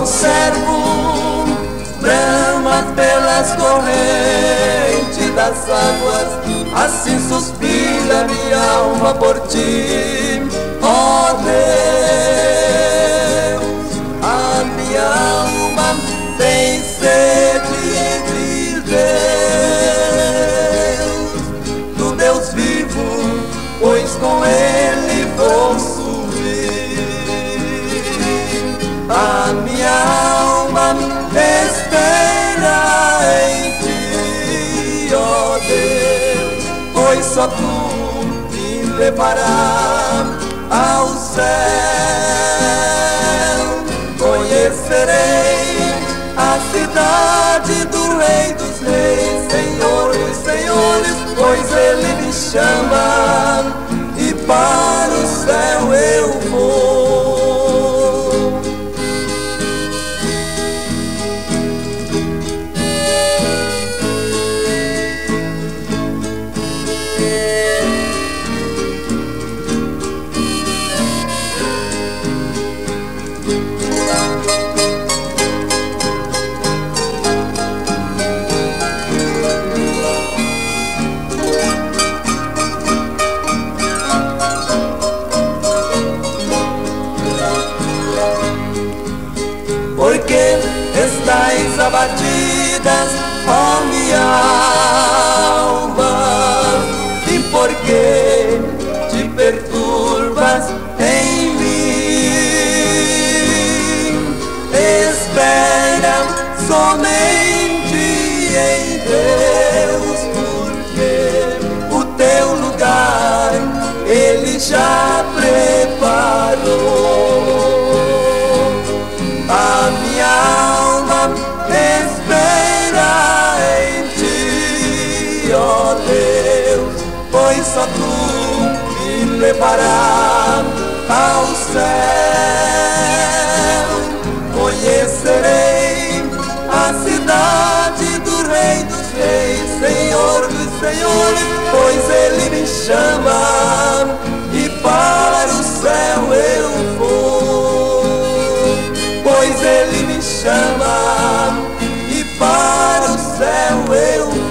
bom servo, brama pelas correntes das águas, assim suspira minha alma por ti, ó Deus. A minha alma tem sede de Deus, do Deus vivo, pois com Ele vou subir. A minha alma espera em ti, ó Deus, pois só tu me levarás ao céu. Conhecerei a cidade do Rei dos Reis, Senhor dos Senhores, pois Ele me chama e para o céu eu vou. Porque estáis abatidas, ó minha alma, e porque te perturbas em mim? Espera somente em Deus, porque o teu lugar Ele já preparou. A minha alma espera em ti, ó Deus, pois só tu me levarás ao céu. Conhecerei a cidade do Rei dos Reis, Senhor dos Senhores, pois Ele me chama e para o céu eu vou. Pois Ele me chama e para o céu eu vou.